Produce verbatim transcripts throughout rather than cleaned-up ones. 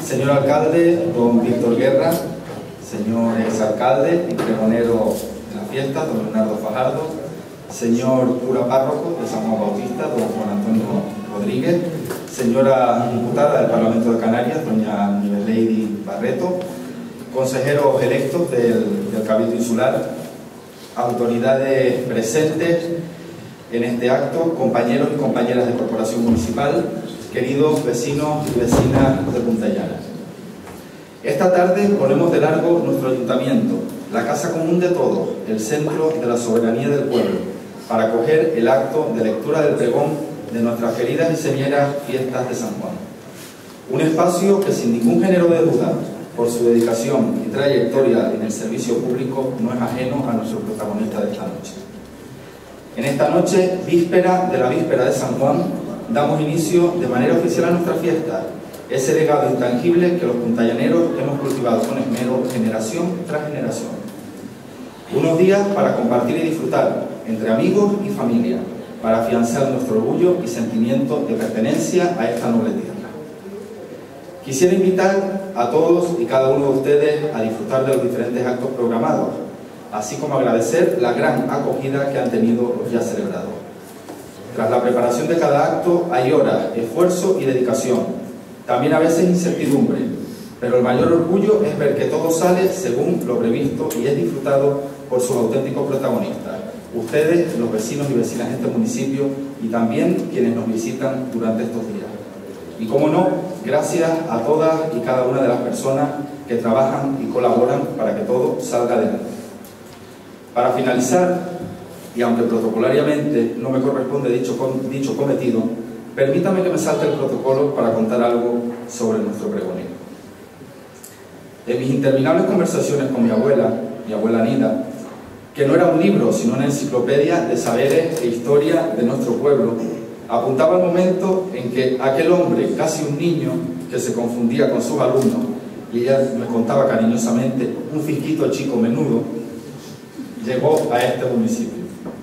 Señor alcalde, don Víctor Guerra, señor exalcalde y pregonero de la fiesta, don Leonardo Fajardo, señor cura párroco de San Juan Bautista, don Juan Antonio Rodríguez, señora diputada del Parlamento de Canarias, doña Lady Barreto, consejeros electos del, del Cabildo Insular, autoridades presentes en este acto, compañeros y compañeras de Corporación Municipal, queridos vecinos y vecinas de Punta Llana. Esta tarde ponemos de largo nuestro ayuntamiento, la casa común de todos, el centro de la soberanía del pueblo, para acoger el acto de lectura del pregón de nuestras queridas y señeras fiestas de San Juan. Un espacio que sin ningún género de duda, por su dedicación y trayectoria en el servicio público, no es ajeno a nuestro protagonista de esta noche. En esta noche, víspera de la víspera de San Juan, damos inicio de manera oficial a nuestra fiesta, ese legado intangible que los puntallaneros hemos cultivado con esmero generación tras generación. Unos días para compartir y disfrutar entre amigos y familia, para afianzar nuestro orgullo y sentimiento de pertenencia a esta noble tierra. Quisiera invitar a todos y cada uno de ustedes a disfrutar de los diferentes actos programados, así como agradecer la gran acogida que han tenido los ya celebrados. Tras la preparación de cada acto hay horas, esfuerzo y dedicación, también a veces incertidumbre, pero el mayor orgullo es ver que todo sale según lo previsto y es disfrutado por sus auténticos protagonistas, ustedes, los vecinos y vecinas de este municipio y también quienes nos visitan durante estos días. Y como no, gracias a todas y cada una de las personas que trabajan y colaboran para que todo salga adelante. Para finalizar, y aunque protocolariamente no me corresponde dicho, dicho cometido, permítame que me salte el protocolo para contar algo sobre nuestro pregonero. En mis interminables conversaciones con mi abuela, mi abuela Nida, que no era un libro, sino una enciclopedia de saberes e historia de nuestro pueblo, apuntaba el momento en que aquel hombre, casi un niño, que se confundía con sus alumnos, y ella me contaba cariñosamente, un fisquito chico menudo, llegó a este municipio.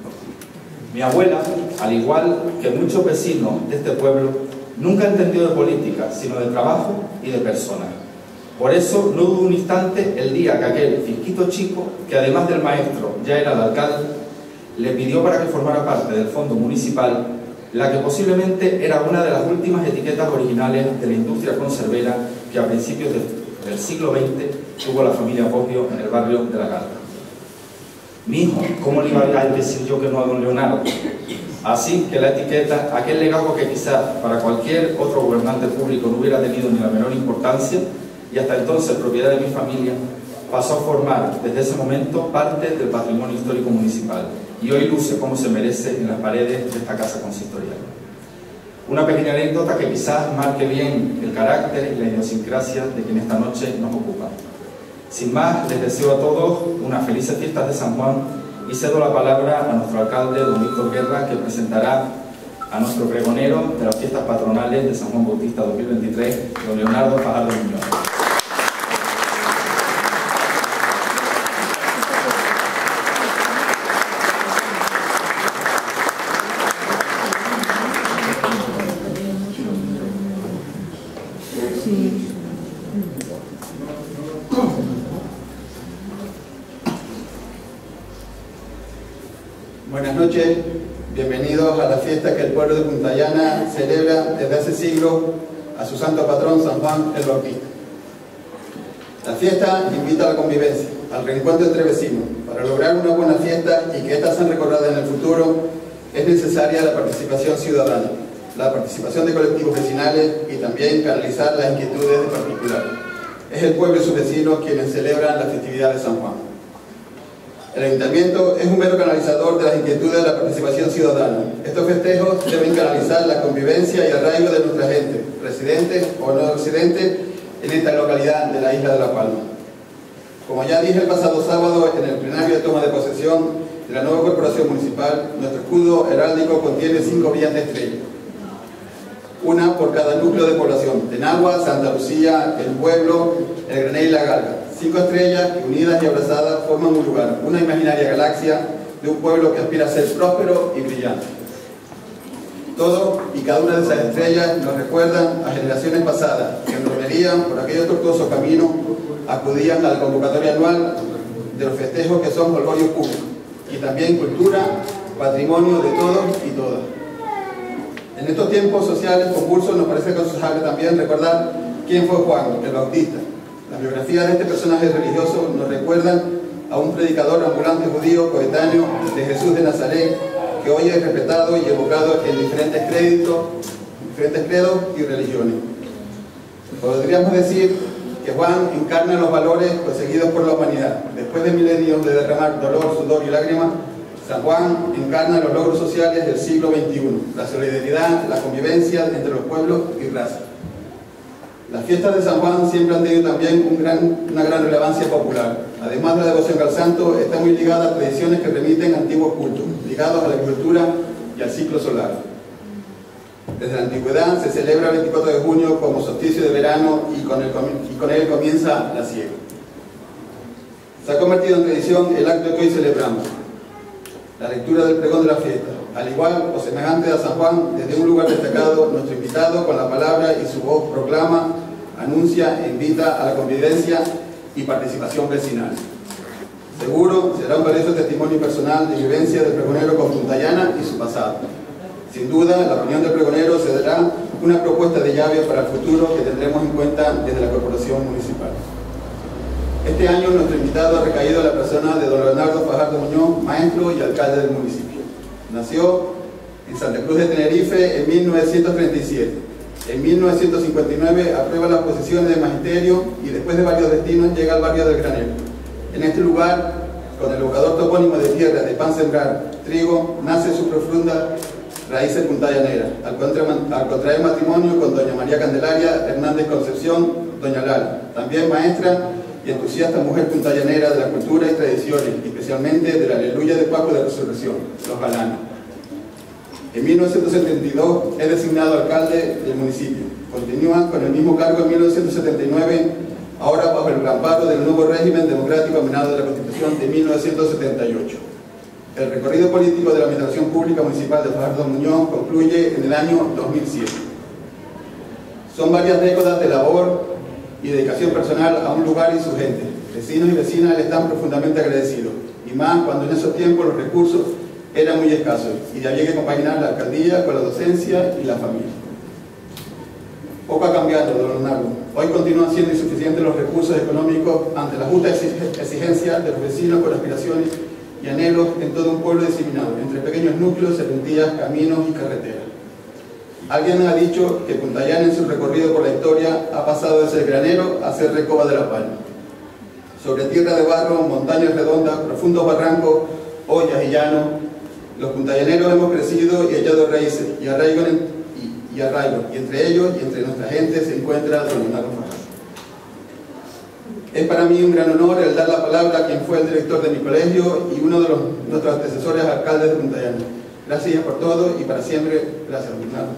Mi abuela, al igual que muchos vecinos de este pueblo, nunca entendió de política, sino de trabajo y de personas. Por eso no dudó un instante el día que aquel fisquito chico, que además del maestro ya era el alcalde, le pidió para que formara parte del fondo municipal, la que posiblemente era una de las últimas etiquetas originales de la industria conservera que a principios de, del siglo veinte tuvo la familia Bobbio en el barrio de La Garza. Mi hijo, ¿cómo le iba a decir yo que no a don Leonardo? Así que la etiqueta, aquel legado que quizás para cualquier otro gobernante público no hubiera tenido ni la menor importancia, y hasta entonces propiedad de mi familia, pasó a formar desde ese momento parte del patrimonio histórico municipal y hoy luce como se merece en las paredes de esta casa consistorial. Una pequeña anécdota que quizás marque bien el carácter y la idiosincrasia de quien esta noche nos ocupa. Sin más, les deseo a todos unas felices fiestas de San Juan y cedo la palabra a nuestro alcalde, don Víctor Guerra, que presentará a nuestro pregonero de las fiestas patronales de San Juan Bautista dos mil veintitrés, don Leonardo Fajardo Muñoz. Buenas noches, bienvenidos a la fiesta que el pueblo de Punta Llana celebra desde hace siglos a su santo patrón San Juan el Bautista. La fiesta invita a la convivencia, al reencuentro entre vecinos. Para lograr una buena fiesta y que ésta sea recordada en el futuro, es necesaria la participación ciudadana, la participación de colectivos vecinales y también canalizar las inquietudes de particulares. Es el pueblo y sus vecinos quienes celebran la festividad de San Juan. El ayuntamiento es un mero canalizador de las inquietudes de la participación ciudadana. Estos festejos deben canalizar la convivencia y arraigo de nuestra gente, residentes o no residentes, en esta localidad de la isla de La Palma. Como ya dije el pasado sábado en el plenario de toma de posesión de la nueva corporación municipal, nuestro escudo heráldico contiene cinco brillantes estrellas, una por cada núcleo de población: Tenagua, Santa Lucía, El Pueblo, El Granel y La Galga. Cinco estrellas que unidas y abrazadas forman un lugar, una imaginaria galaxia de un pueblo que aspira a ser próspero y brillante. Todo y cada una de esas estrellas nos recuerdan a generaciones pasadas que en romería, por aquellos tortuosos caminos, acudían a la convocatoria anual de los festejos que son holgorios públicos y también cultura, patrimonio de todos y todas. En estos tiempos sociales convulsos nos parece aconsejable también recordar quién fue Juan el Bautista. Las biografías de este personaje religioso nos recuerdan a un predicador ambulante judío coetáneo de Jesús de Nazaret, que hoy es respetado y evocado en diferentes créditos, diferentes credos y religiones. Podríamos decir que Juan encarna los valores perseguidos por la humanidad. Después de milenios de derramar dolor, sudor y lágrimas, San Juan encarna los logros sociales del siglo veintiuno, la solidaridad, la convivencia entre los pueblos y razas. Las fiestas de San Juan siempre han tenido también un gran, una gran relevancia popular. Además de la devoción al santo, está muy ligada a tradiciones que remiten a antiguos cultos, ligados a la agricultura y al ciclo solar. Desde la antigüedad se celebra el veinticuatro de junio como solsticio de verano y con, el, y con él comienza la siega. Se ha convertido en tradición el acto que hoy celebramos, la lectura del pregón de la fiesta. Al igual o semejante a San Juan, desde un lugar destacado, nuestro invitado con la palabra y su voz proclama, anuncia e invita a la convivencia y participación vecinal. Seguro será un valioso testimonio personal de vivencia del pregonero con Puntallana y su pasado. Sin duda, la opinión del pregonero será una propuesta de llave para el futuro que tendremos en cuenta desde la Corporación Municipal. Este año nuestro invitado ha recaído en la persona de don Leonardo Fajardo Muñoz, maestro y alcalde del municipio. Nació en Santa Cruz de Tenerife en mil novecientos treinta y siete. En mil novecientos cincuenta y nueve aprueba las posiciones de magisterio y después de varios destinos llega al barrio del Granero. En este lugar, con el evocador topónimo de tierra de pan sembrar, trigo, nace su profunda raíces puntallaneras, al contraer matrimonio con doña María Candelaria Hernández Concepción, doña Lala, también maestra y entusiasta mujer puntallanera de la cultura y tradiciones, especialmente de la Aleluya de Paco de Resurrección, los Galanes. En mil novecientos setenta y dos es designado alcalde del municipio. Continúa con el mismo cargo en mil novecientos setenta y nueve, ahora bajo el amparo del nuevo régimen democrático emanado de la Constitución de mil novecientos setenta y ocho. El recorrido político de la Administración Pública Municipal de Fajardo Muñoz concluye en el año dos mil siete. Son varias décadas de labor y dedicación personal a un lugar y su gente. Vecinos y vecinas le están profundamente agradecidos, y más cuando en esos tiempos los recursos eran muy escasos y había que compaginar la alcaldía con la docencia y la familia. Poco ha cambiado, don Leonardo. Hoy continúan siendo insuficientes los recursos económicos ante la justa exigencia de los vecinos con aspiraciones y anhelos en todo un pueblo diseminado, entre pequeños núcleos, serpentías, caminos y carreteras. Alguien ha dicho que Puntallana en su recorrido por la historia ha pasado de ser granero a ser recoba de la palma. Sobre tierra de barro, montañas redondas, profundos barrancos, ollas y llanos, los puntallaneros hemos crecido y echado raíces y arraigo, y, y arraigo, y entre ellos y entre nuestra gente se encuentra don Leonardo Fajardo. Es para mí un gran honor el dar la palabra a quien fue el director de mi colegio y uno de los, nuestros antecesores alcaldes de Puntallana. Gracias por todo y para siempre, gracias, don Leonardo.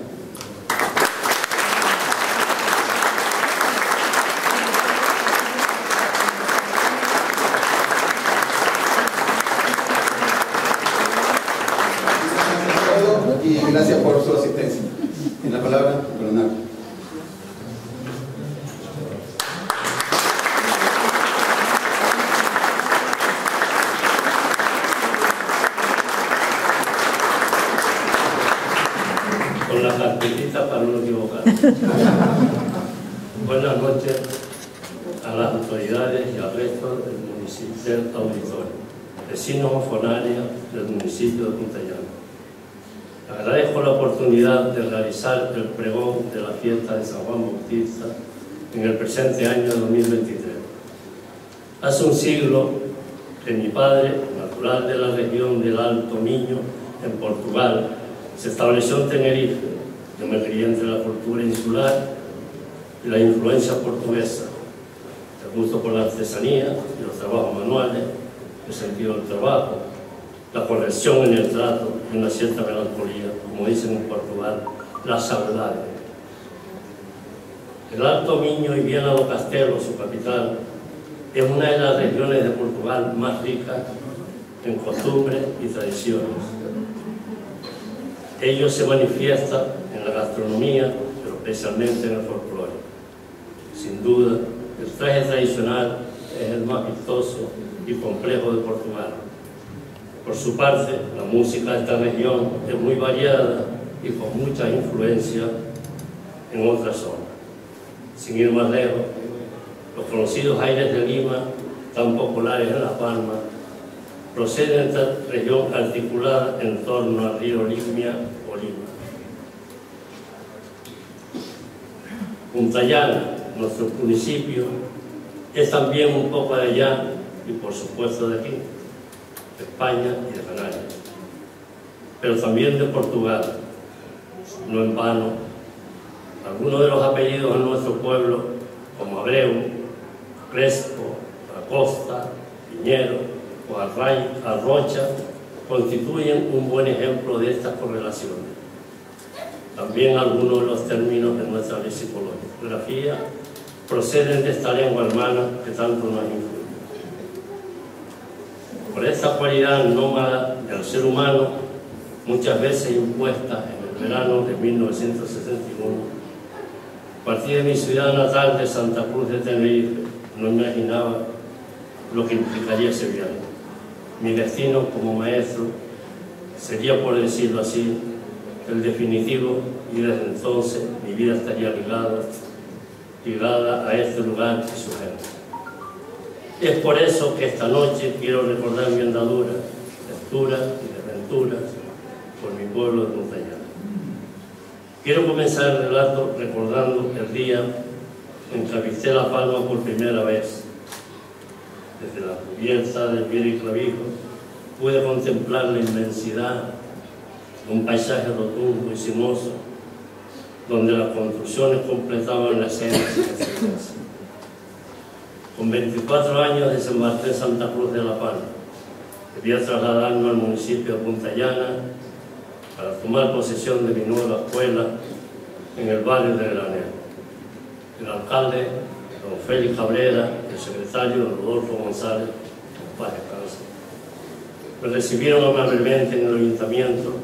Y gracias por su asistencia. En la palabra, Leonardo. Con la carpetita para no equivocar. Buenas noches a las autoridades y al resto del municipio del auditorio, vecinos o fonarios del municipio de Puntallana. Agradezco la oportunidad de realizar el pregón de la fiesta de San Juan Bautista en el presente año dos mil veintitrés. Hace un siglo que mi padre, natural de la región del Alto Miño, en Portugal, se estableció en Tenerife. Yo me crié entre la cultura insular y la influencia portuguesa, el gusto por la artesanía y los trabajos manuales, el sentido del trabajo, la corrección en el trato y una cierta melancolía, como dicen en Portugal, la saudade. El Alto Miño y Viana do Castelo, su capital, es una de las regiones de Portugal más ricas en costumbres y tradiciones. Ello se manifiesta en la gastronomía, pero especialmente en el folclore. Sin duda, el traje tradicional es el más vistoso y complejo de Portugal. Por su parte, la música de esta región es muy variada y con mucha influencia en otras zonas. Sin ir más lejos, los conocidos aires de Lima, tan populares en La Palma, proceden de esta región articulada en torno al río Limia o Lima. Puntallana, nuestro municipio, es también un poco de allá y por supuesto de aquí, de España y de Canarias, pero también de Portugal. No en vano, algunos de los apellidos en nuestro pueblo, como Abreu, Crespo, Acosta, Piñero o Array, Arrocha, constituyen un buen ejemplo de estas correlaciones. También algunos de los términos de nuestra lexicografía proceden de esta lengua hermana que tanto nos influye. Por esta cualidad nómada del ser humano, muchas veces impuesta en el verano de mil novecientos sesenta y uno, partí de mi ciudad natal de Santa Cruz de Tenerife. No imaginaba lo que implicaría ese viaje. Mi destino como maestro sería, por decirlo así, el definitivo, y desde entonces mi vida estaría ligada, ligada a este lugar y su gente. Es por eso que esta noche quiero recordar mi andadura, lecturas y desventuras por mi pueblo de Puntallana. Quiero comenzar el relato recordando el día en que avisté La Palma por primera vez. Desde la cubierta del Viera y Clavijo pude contemplar la inmensidad de un paisaje rotundo y sinuoso, donde las construcciones completaban la escena sin excelencia. Con veinticuatro años desembarqué en Santa Cruz de La Palma. Debía trasladarme al municipio de Puntallana para tomar posesión de mi nueva escuela en el barrio de Granero. El alcalde, don Félix Cabrera, y el secretario, don Rodolfo González, paz descanse, me recibieron amablemente en el ayuntamiento,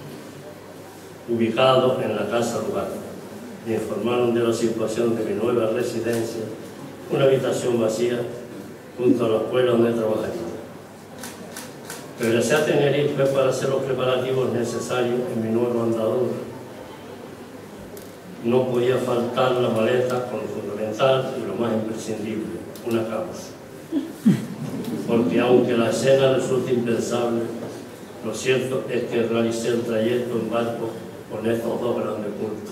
ubicado en la Casa Lugar. Me informaron de la situación de mi nueva residencia, una habitación vacía junto a la escuela donde trabajaría. Regresé a Tenerife para hacer los preparativos necesarios en mi nuevo andadura. No podía faltar la maleta con lo fundamental y lo más imprescindible, una cama. Porque aunque la escena resulta impensable, lo cierto es que realicé el trayecto en barco con estos dos grandes puntos.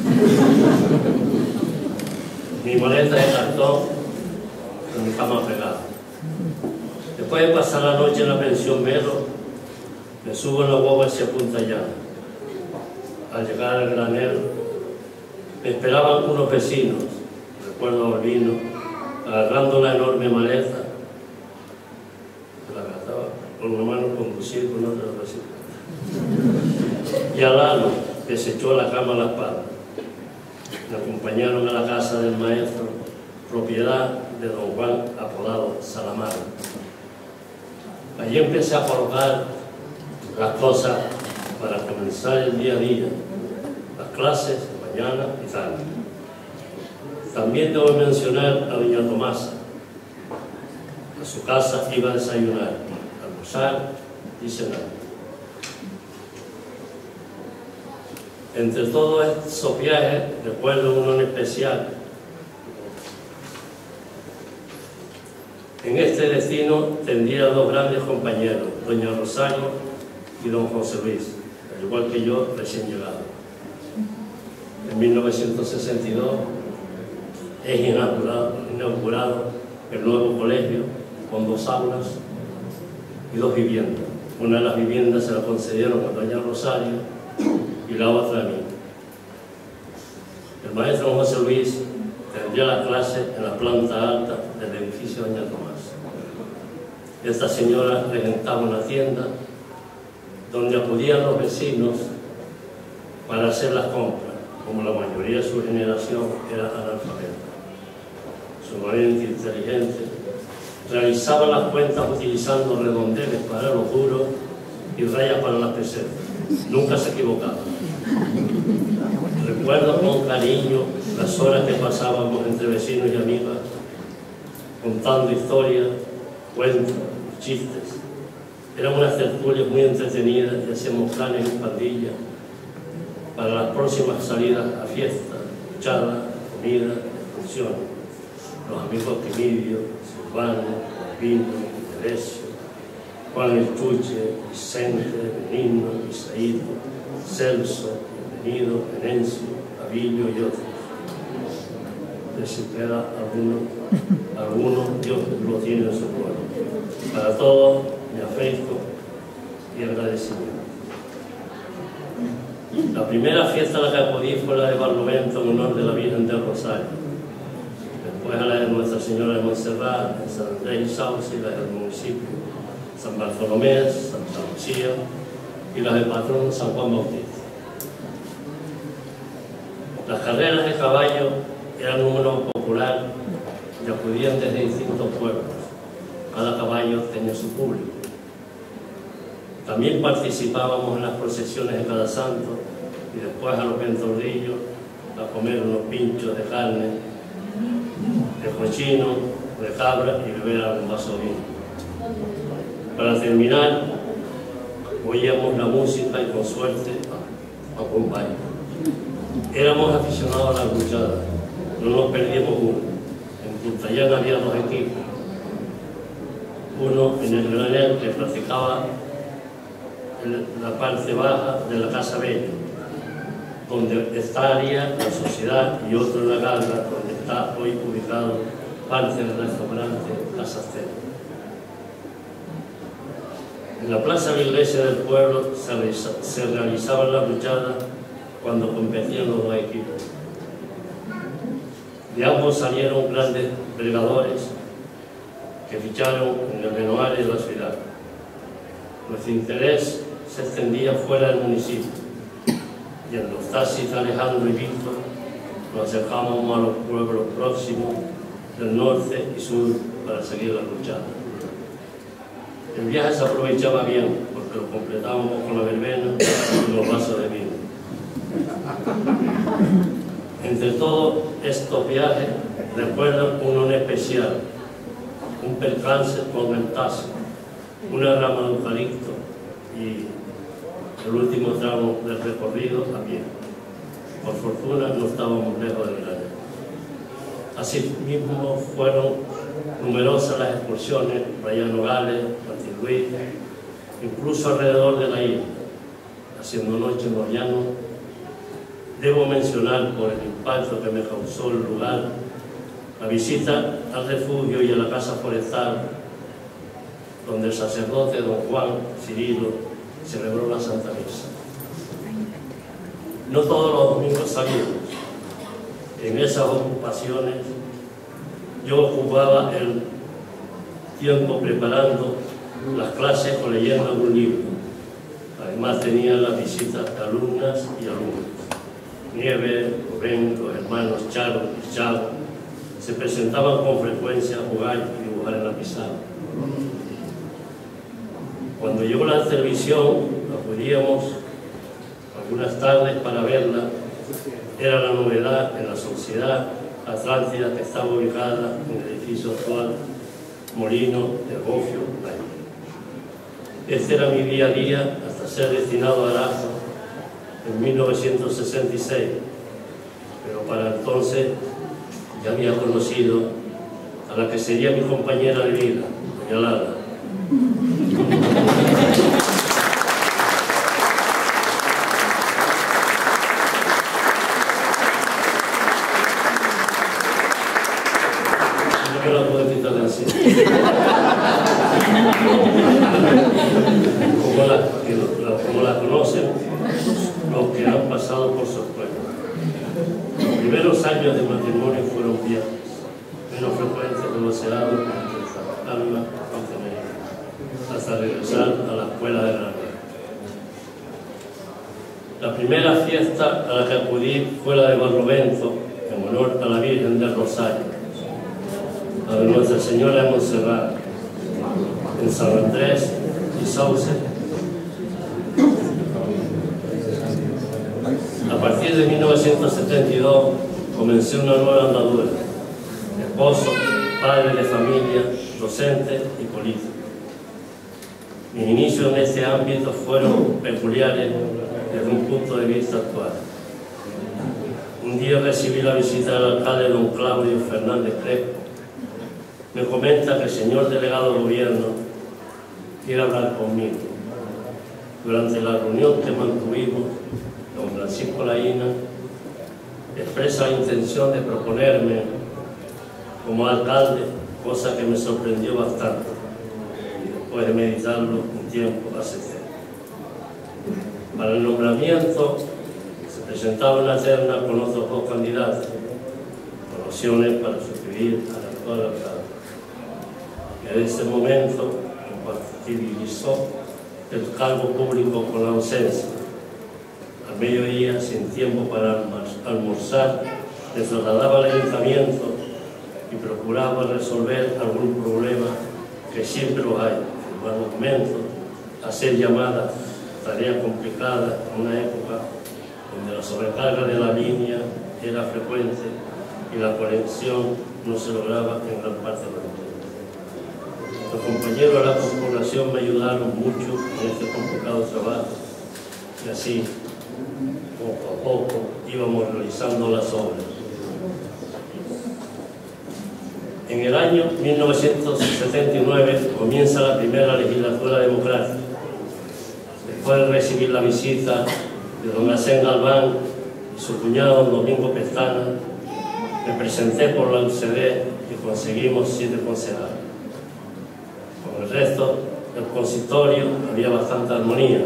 Mi maleta de cartón con mi cama pegada. Después de pasar la noche en la pensión Melo, me subo en la guagua hacia Puntallana. Al llegar al Granero, me esperaban unos vecinos, recuerdo a Olvino, agarrando la enorme maleta, que la agarraba con una mano conducir, con otra recibir. Y a Lalo, que se echó la cama a la espalda. Me acompañaron a la casa del maestro, propiedad de don Juan, apodado Salamar. Allí empecé a colocar las cosas para comenzar el día a día, las clases, mañana y tarde. También debo mencionar a doña Tomasa. A su casa iba a desayunar, almorzar y cenar. Entre todos estos viajes recuerdo uno en especial. En este destino tendría dos grandes compañeros, doña Rosario y don José Luis, al igual que yo, recién llegado. En mil novecientos sesenta y dos es inaugurado, inaugurado el nuevo colegio con dos aulas y dos viviendas. Una de las viviendas se la concedieron a doña Rosario y la otra a mí. El maestro don José Luis tendría la clase en la planta alta del edificio doña Tomás. Esta señora regentaba una tienda donde acudían los vecinos para hacer las compras, como la mayoría de su generación era analfabeta. Sumamente inteligente, realizaba las cuentas utilizando redondeles para los duros y rayas para las pesetas. nunca se equivocaba. Recuerdo con cariño las horas que pasábamos entre vecinos y amigas, contando historias, cuentos, chistes. Eran unas tertulias muy entretenidas y hacíamos planes en pandilla para las próximas salidas a fiestas, charlas, comida, excursiones. Los amigos Quimidio, Silvano, Albino, Teresio, Juan el Chuche, Vicente, Benigno, Isaíto, Celso, Bienvenido, Venencio, Avilio y otros. De si queda alguno, alguno, Dios lo tiene en su pueblo. Para todos, mi afecto y agradecimiento. La primera fiesta a la que acudí fue la de Barlovento en honor de la Virgen del Rosario. Después a la de Nuestra Señora de Montserrat, en San Andrés y Sauce, y la del municipio, San Bartolomé, Santa Lucía, y las del patrón San Juan Bautista. Las carreras de caballo eran un número popular y acudían desde distintos pueblos. Cada caballo tenía su público. También participábamos en las procesiones de cada santo y después a los ventorrillos a comer unos pinchos de carne, de cochino, de cabra y beber algún vaso de vino. Para terminar, oíamos la música y con suerte a un baile. Éramos aficionados a la luchada, no nos perdíamos uno. En Puntallana había dos equipos. Uno en el granel que practicaba en la parte baja de la Casa Bella, donde estaría la sociedad, y otro en la Galga, donde está hoy ubicado parte del restaurante Casa Estela. En la plaza de la iglesia del pueblo se, realiza, se realizaban las luchadas cuando competían los dos equipos. De ambos salieron grandes bregadores que ficharon en el Benoario de la ciudad. Nuestro interés se extendía fuera del municipio y en los taxis Alejandro y Víctor nos acercábamos a los pueblos próximos del norte y sur para seguir la luchada. El viaje se aprovechaba bien porque lo completábamos con la verbena y los vasos de vino. Entre todos estos viajes recuerdo uno en especial, un percance con el taxi, una rama de eucalipto y el último tramo del recorrido a pie. Por fortuna no estábamos lejos del granero. Asimismo fueron numerosas las excursiones, Playa Nogales, Martín Luis, incluso alrededor de la isla, haciendo noche en los llanos. Debo mencionar, por el impacto que me causó el lugar, la visita al refugio y a la casa forestal, donde el sacerdote don Juan Cirilo celebró la Santa Misa. No todos los domingos salíamos. En esas ocupaciones yo ocupaba el tiempo preparando las clases o leyendo algún libro. Además tenía las visitas de alumnas y alumnos. Nieve, Rubén, los hermanos Charo y Chavo se presentaban con frecuencia a jugar y dibujar en la pizarra. Cuando llegó la televisión, acudíamos algunas tardes para verla. Era la novedad en la sociedad Atlántida, que estaba ubicada en el edificio actual Molino de Bofio. Este era mi día a día hasta ser destinado a Arazo en mil novecientos sesenta y seis, pero para entonces ya había conocido a la que sería mi compañera de vida, doña Lara. No me la puedo quitar de encima. Como la, que la, como la conocen los que han pasado por su pueblo. Los primeros años de matrimonio fueron viajes, menos frecuentes de los helados entre Santa Alma y Tenerife, hasta regresar a la escuela de Granada. La primera fiesta a la que acudí fue la de Barlovento, en honor a la Virgen del Rosario, la de Nuestra Señora de Montserrat, en San Andrés y Sauce. partir de mil novecientos setenta y dos comencé una nueva andadura. Esposo, padre de familia, docente y político. Mis inicios en este ámbito fueron peculiares desde un punto de vista actual. Un día recibí la visita del alcalde don Claudio Fernández Crespo. Me comenta que el señor delegado de gobierno quiere hablar conmigo. Durante la reunión que mantuvimos, don Francisco Laína expresa la intención de proponerme como alcalde, cosa que me sorprendió bastante. Después de meditarlo un tiempo, acepté. Para el nombramiento se presentaba una terna con otros dos candidatos, con opciones para sustituir al actual alcalde. Y en ese momento compatibilizó el cargo público con la ausencia. Al mediodía, sin tiempo para almorzar, me trasladaba al ayuntamiento y procuraba resolver algún problema, que siempre los hay: firmar documentos, hacer llamadas, tarea complicada en una época donde la sobrecarga de la línea era frecuente y la conexión no se lograba en gran parte del tiempo. Los compañeros de la corporación me ayudaron mucho en este complicado trabajo y así, poco a poco, íbamos realizando las obras. En el año mil novecientos setenta y nueve comienza la primera legislatura democrática. Después de recibir la visita de don Asen Galván y su cuñado don Domingo Pestana, me presenté por la U C D y conseguimos siete concejales. Con el resto del consistorio había bastante armonía.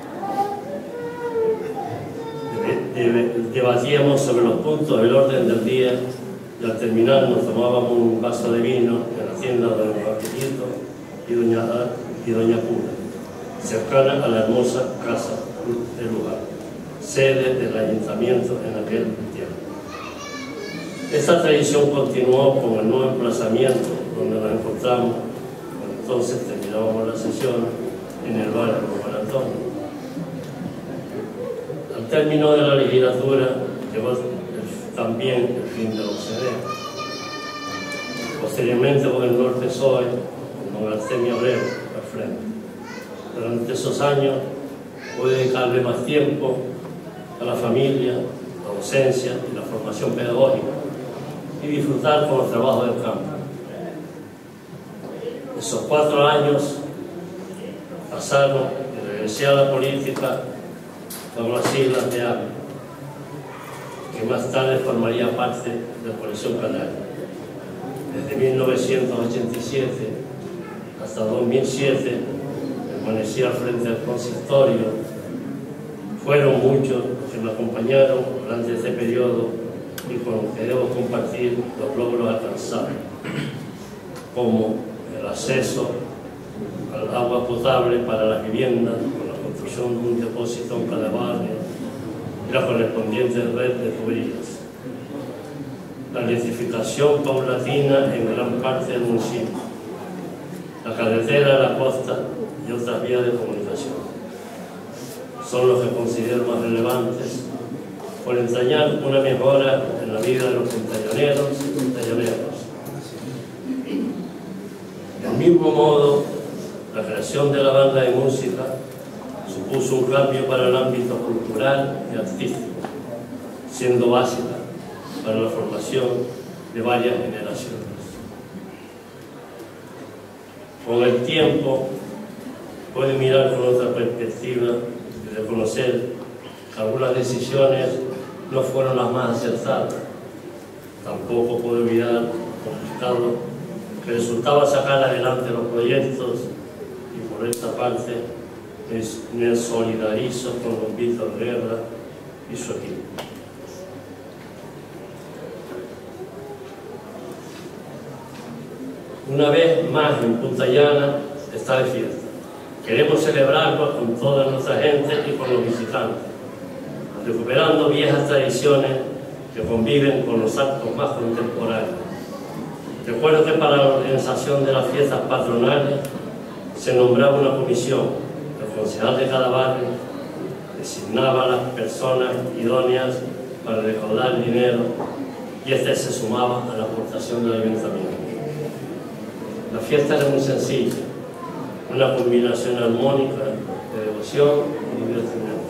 Debatíamos sobre los puntos del orden del día y al terminar nos tomábamos un vaso de vino en la tienda de don Joaquinito y doña, y doña Pura, cercana a la hermosa casa de lugar, sede del ayuntamiento en aquel tiempo. Esta tradición continuó con el nuevo emplazamiento donde nos encontramos, cuando entonces terminábamos la sesión en el barrio de Juan Antonio. Al término de la legislatura llegó también el fin de la U C D. Posteriormente gobernó el P S O E con don Artemio Abreu al frente. Durante esos años pude dedicarle más tiempo a la familia, la docencia y la formación pedagógica y disfrutar con los trabajos del campo. Esos cuatro años pasaron y regresé a la política con las siglas de A M E, que más tarde formaría parte de la Coalición Canaria. Desde mil novecientos ochenta y siete hasta dos mil siete permanecí al frente del consistorio. Fueron muchos los que me acompañaron durante este periodo y con los que debo compartir los logros alcanzados, como el acceso al agua potable para las viviendas, con la construcción de un depósito en cada barrio y la correspondiente red de tuberías, la electrificación paulatina en gran parte del municipio, la carretera de la costa y otras vías de comunicación. Son los que considero más relevantes por entrañar una mejora en la vida de los puntallaneros y puntallaneras. Del mismo modo, la creación de la banda de música supuso un cambio para el ámbito cultural y artístico, siendo básica para la formación de varias generaciones. Con el tiempo, puede mirar con otra perspectiva y reconocer que algunas decisiones no fueron las más acertadas. Tampoco puedo olvidar lo complicado que resultaba sacar adelante los proyectos, y por esta parte me solidarizo con don Víctor Guerra y su equipo. Una vez más en Punta Llana está de fiesta. Queremos celebrarlo con toda nuestra gente y con los visitantes, recuperando viejas tradiciones que conviven con los actos más contemporáneos. Recuerdo que para la organización de las fiestas patronales se nombraba una comisión, el concejal de cada barrio designaba a las personas idóneas para recaudar dinero y este se sumaba a la aportación del ayuntamiento. La fiesta era muy sencilla, una combinación armónica de devoción y divertimento.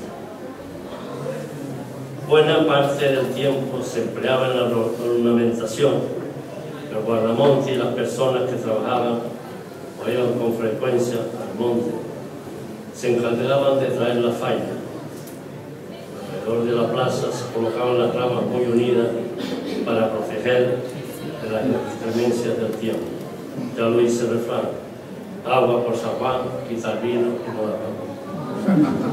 Buena parte del tiempo se empleaba en la ornamentación. Los guardamontes y las personas que trabajaban o iban con frecuencia al monte se encargaban de traer la falla. Alrededor de la plaza se colocaban las ramas muy unidas para proteger de las inclemencias del tiempo. Ya lo dice el refrán: agua por San Juan, quitar vino y no da pan.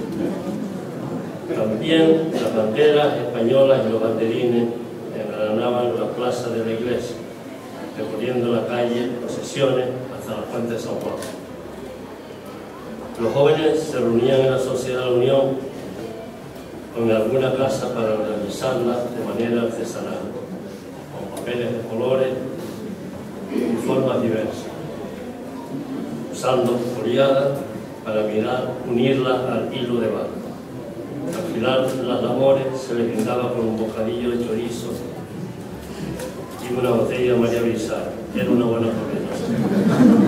También las banderas españolas y los banderines engranaban la plaza de la iglesia, recorriendo la calle, procesiones hasta la fuente de San Juan. Los jóvenes se reunían en la Sociedad de la Unión o en alguna casa para organizarla de manera artesanal, con papeles de colores y formas diversas, usando coriadas para mirar, unirla al hilo de barro. Al final las labores se les brindaba con un bocadillo de chorizo y una botella de María Bizarra. Era una buena combinación.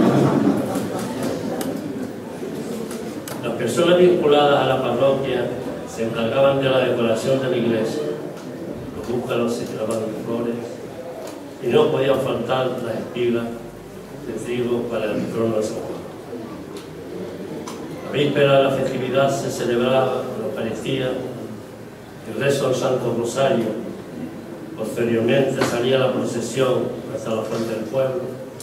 Las personas vinculadas a la parroquia se encargaban de la decoración de la iglesia. Los búcaros se clavaban de flores y no podían faltar las espigas de trigo para el trono de San Juan. La víspera de la festividad se celebraba la Eucaristía, el rezo del Santo Rosario. Posteriormente salía la procesión hasta la fuente del pueblo.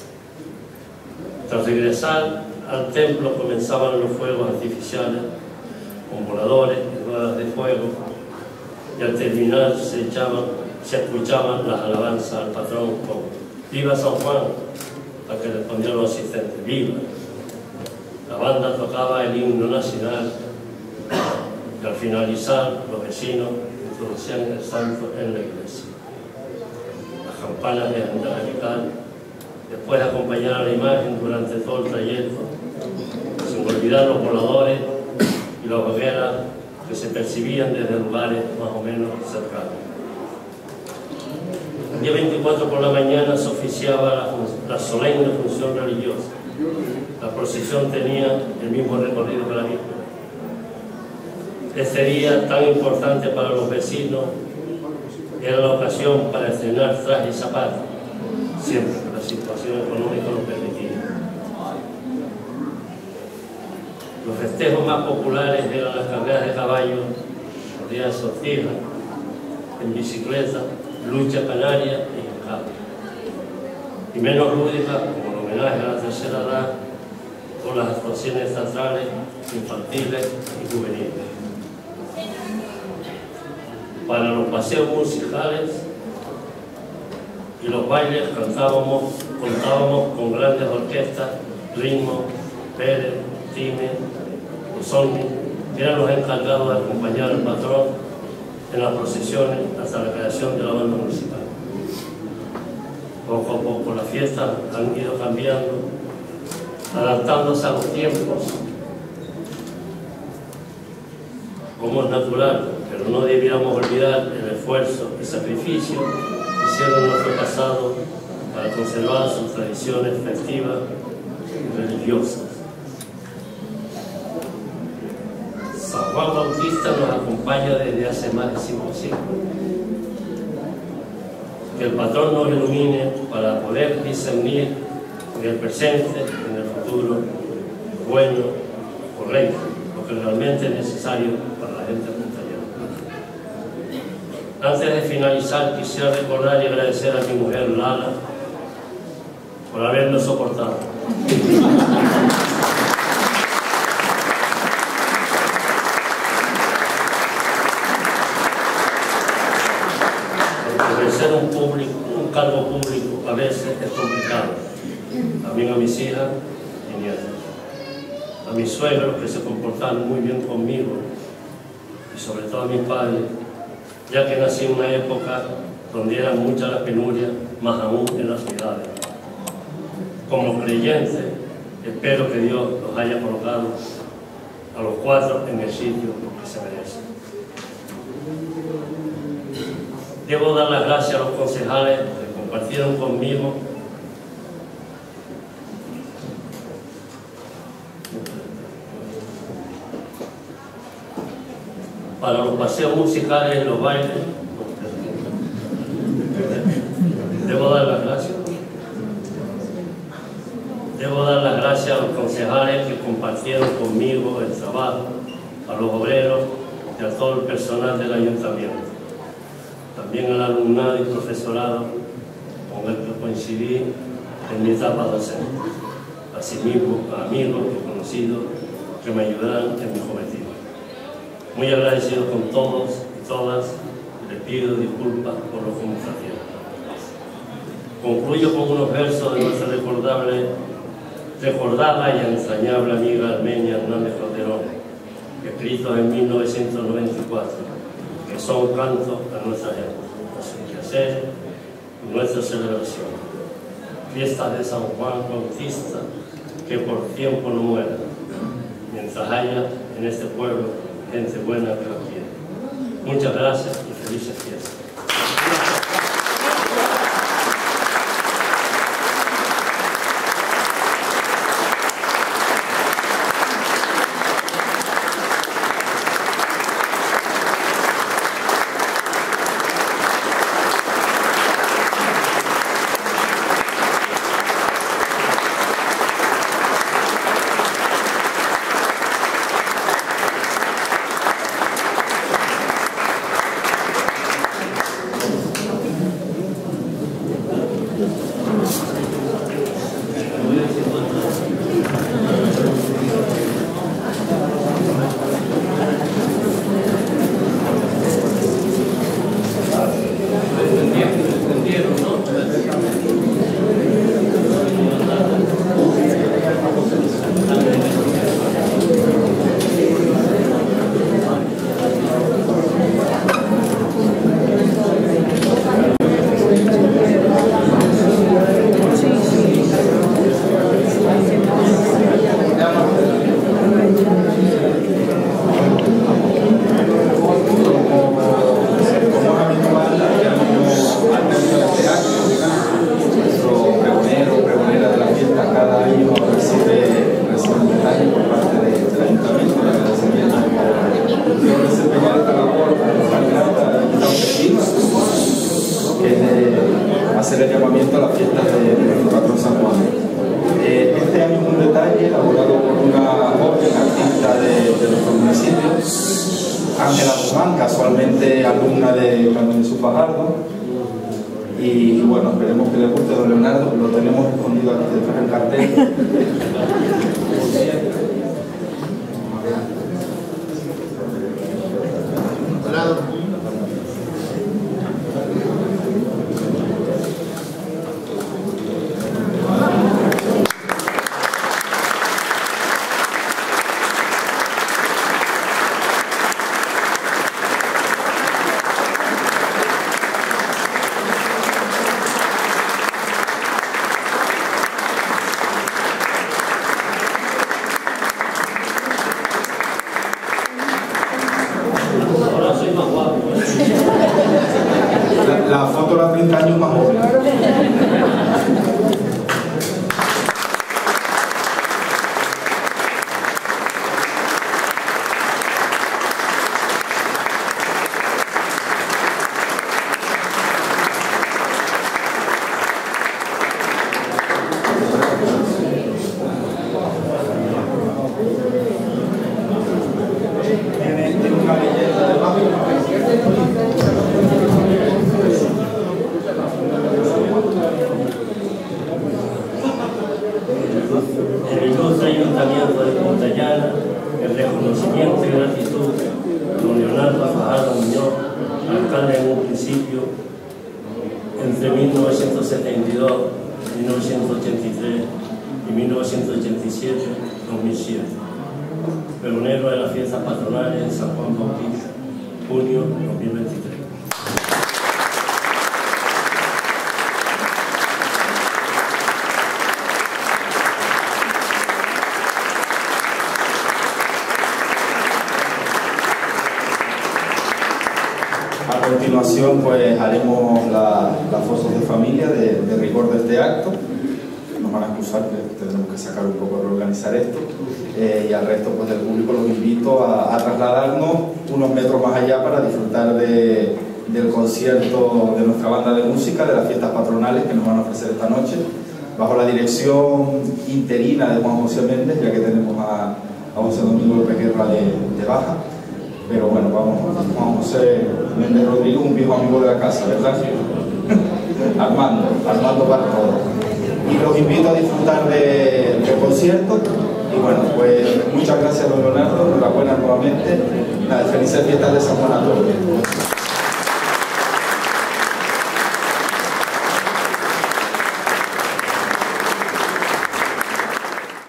Tras regresar al templo comenzaban los fuegos artificiales con voladores y ruedas de fuego, y al terminar se, echaban, se escuchaban las alabanzas al patrón con «Viva San Juan», a que respondían los asistentes «Viva». La banda tocaba el himno nacional y al finalizar los vecinos introducían el santo en la iglesia. Las campanas de angelical después acompañaron a la imagen durante todo el trayecto, sin olvidar los voladores y las hogueras que se percibían desde lugares más o menos cercanos. El día veinticuatro por la mañana se oficiaba la, la solemne función religiosa. La procesión tenía el mismo recorrido que la víspera. Este día tan importante para los vecinos era la ocasión para estrenar trajes y zapatos, siempre que la situación económica lo permitía. Los festejos más populares eran las carreras de caballos, los días de sortija, en bicicleta, lucha canaria y en cabo. Y menos lúdicas, como el homenaje a la tercera edad, o las actuaciones teatrales, infantiles y juveniles. Para los paseos musicales y los bailes cantábamos, contábamos con grandes orquestas, Ritmo, Pérez, Time, Osoni, que eran los encargados de acompañar al patrón en las procesiones hasta la creación de la banda municipal. Poco a poco las fiestas han ido cambiando, adaptándose a los tiempos, como es natural, pero no debiéramos olvidar el esfuerzo y sacrificio que hicieron nuestros pasados para conservar sus tradiciones festivas y religiosas. San Juan Bautista nos acompaña desde hace más de cinco siglos. Que el patrón nos ilumine para poder discernir en el presente, en el futuro, lo bueno, lo correcto, lo que realmente es necesario para la gente puntallana. Antes de finalizar, quisiera recordar y agradecer a mi mujer Lala por habernos soportado. Ser un, público, un cargo público a veces es complicado, también a mis hijas y nietos, a mis suegros que se comportaron muy bien conmigo y sobre todo a mis padres, ya que nací en una época donde eran muchas las penurias, más aún en las ciudades. Como creyente, espero que Dios los haya colocado a los cuatro en el sitio que se merece. Debo dar las gracias a los concejales que compartieron conmigo para los paseos musicales y los bailes. Debo dar las gracias. Debo dar las gracias a los concejales que compartieron conmigo el trabajo, a los obreros y a todo el personal del ayuntamiento. También al alumnado y profesorado con el que coincidí en mi etapa docente. Asimismo, a amigos y conocidos que me ayudaron en mi cometido. Muy agradecido con todos y todas, les pido disculpas por lo que me ofrecieron. Concluyo con unos versos de nuestra recordable, recordada y entrañable amiga Armenia Hernández Calderón, escritos en mil novecientos noventa y cuatro, que son cantos a nuestra gente, a su quehacer y nuestra celebración. Fiestas de San Juan Bautista, que por tiempo no muera, mientras haya en este pueblo gente buena que lo quiere. Muchas gracias y felices fiestas. hacer el llamamiento a las fiestas del patrón San Juan. Eh, este año es un detalle elaborado por una joven artista de, de nuestro municipio, Ángela Guzmán, casualmente alumna de Carmen Jesús Fajardo. Y bueno, esperemos que les guste, don Leonardo, lo tenemos escondido aquí detrás del cartel. La foto de los treinta años más joven. Tiene una belleza de El ilustre Ayuntamiento de Puntallana, el reconocimiento y gratitud a don Leonardo Fajardo Muñoz, alcalde en un principio, entre mil novecientos setenta y dos, mil novecientos ochenta y tres y mil novecientos ochenta y siete a dos mil siete. Pregonero de las fiestas patronales en San Juan Bautista, junio de dos mil veintitrés. continuación pues haremos la- las fotos de familia de, de rigor de este acto. Nos van a excusar que tendremos que sacar un poco de organizar esto. Eh, y al resto pues, del público los invito a, a trasladarnos unos metros más allá para disfrutar de, del concierto de nuestra banda de música, de las fiestas patronales que nos van a ofrecer esta noche, bajo la dirección interina de Juan José Méndez, ya que tenemos a, a José Domingo López Guerra de, de baja. Pero bueno, vamos, Juan José Méndez Rodríguez, un viejo amigo de la casa, ¿verdad? Armando, Armando para todo. Y los invito a disfrutar de, del concierto. Y bueno, pues muchas gracias, don Leonardo, enhorabuena nuevamente. Nada, felices fiestas de San Juan a todos.